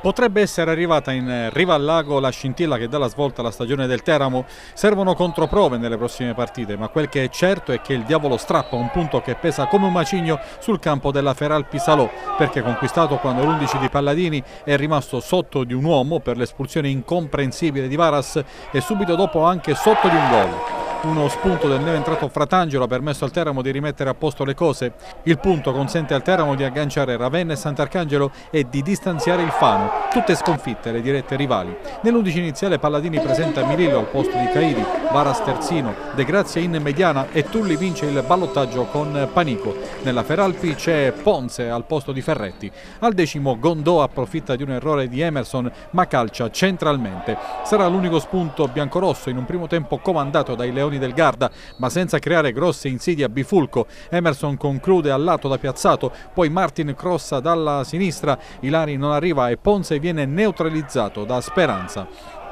Potrebbe essere arrivata in riva al lago la scintilla che dà la svolta alla stagione del Teramo. Servono controprove nelle prossime partite, ma quel che è certo è che il diavolo strappa un punto che pesa come un macigno sul campo della Feralpi Salò, perché conquistato quando l'11 di Palladini è rimasto sotto di un uomo per l'espulsione incomprensibile di Varas e subito dopo anche sotto di un gol. Uno spunto del neoentrato Fratangelo ha permesso al Teramo di rimettere a posto le cose. Il punto consente al Teramo di agganciare Ravenna e Sant'Arcangelo e di distanziare il Fano, tutte sconfitte le dirette rivali. Nell'11 iniziale Palladini presenta Milillo al posto di Caidi, Varas terzino, De Grazia in mediana e Tulli vince il ballottaggio con Panico. Nella Feralpi c'è Ponce al posto di Ferretti. Al decimo Gondò approfitta di un errore di Emerson ma calcia centralmente. Sarà l'unico spunto biancorosso in un primo tempo comandato dai Leoni del Garda, ma senza creare grosse insidie a bifulco. Emerson conclude al lato da piazzato, poi Martin crossa dalla sinistra, Ilari non arriva e Ponce viene neutralizzato da Speranza.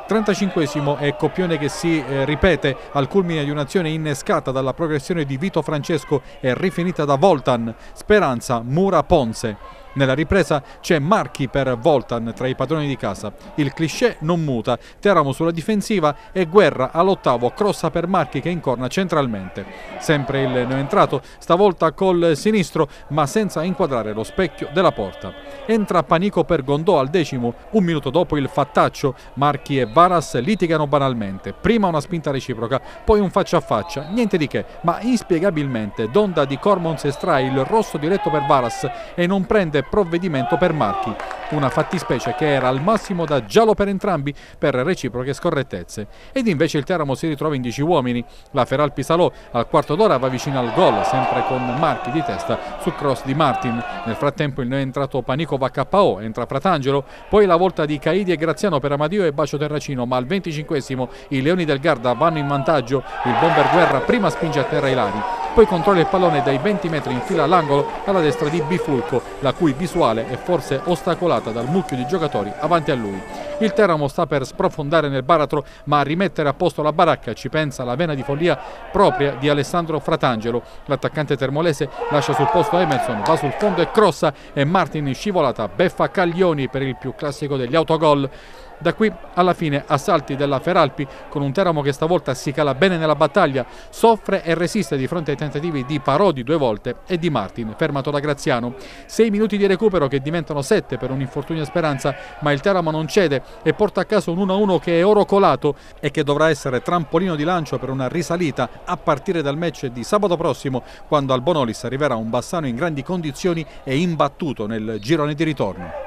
35esimo è Coppione che si ripete al culmine di un'azione innescata dalla progressione di Vito Francesco e rifinita da Voltan. Speranza mura Ponce. Nella ripresa c'è Marchi per Voltan tra i padroni di casa. Il cliché non muta, Teramo sulla difensiva e Guerra all'ottavo crossa per Marchi che incorna centralmente. Sempre il neoentrato, stavolta col sinistro ma senza inquadrare lo specchio della porta. Entra Panico per Gondò al decimo, un minuto dopo il fattaccio. Marchi e Varas litigano banalmente, prima una spinta reciproca, poi un faccia a faccia, niente di che, ma inspiegabilmente Donda di Cormons estrae il rosso diretto per Varas e non prende provvedimento per Marchi, una fattispecie che era al massimo da giallo per entrambi per reciproche scorrettezze. Ed invece il Teramo si ritrova in 10 uomini. La Feralpi Salò al quarto d'ora va vicino al gol, sempre con Marchi di testa su cross di Martin. Nel frattempo il neoentrato Panico va KO, entra Fratangelo, poi la volta di Caidi e Graziano per Amadio e Bacio Terracino, ma al 25esimo i Leoni del Garda vanno in vantaggio, il bomber Guerra prima spinge a terra Ilari, poi controlla il pallone dai 20 metri in fila all'angolo alla destra di Bifulco, la cui visuale è forse ostacolata dal mucchio di giocatori avanti a lui. Il Teramo sta per sprofondare nel baratro, ma a rimettere a posto la baracca ci pensa la vena di follia propria di Alessandro Fratangelo. L'attaccante termolese lascia sul posto Emerson, va sul fondo e crossa e Martin in scivolata beffa Caglioni per il più classico degli autogol. Da qui alla fine assalti della Feralpi con un Teramo che stavolta si cala bene nella battaglia, soffre e resiste di fronte ai tentativi di Parodi 2 volte e di Martin, fermato da Graziano. 6 minuti di recupero che diventano 7 per un infortunio Speranza, ma il Teramo non cede e porta a casa un 1-1 che è oro colato e che dovrà essere trampolino di lancio per una risalita a partire dal match di sabato prossimo, quando al Bonolis arriverà un Bassano in grandi condizioni e imbattuto nel girone di ritorno.